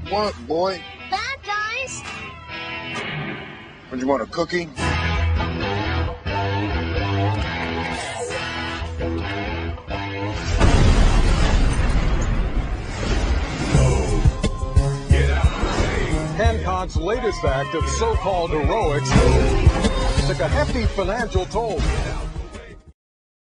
want, boy? Bad guys? Would you want a cookie? Hancock's latest act of so-called heroics took a hefty financial toll.